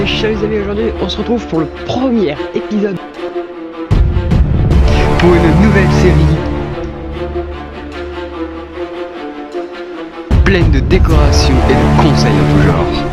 mes chers amis, aujourd'hui on se retrouve pour le premier épisode pour une nouvelle série pleine de décorations et de conseils en tout genre.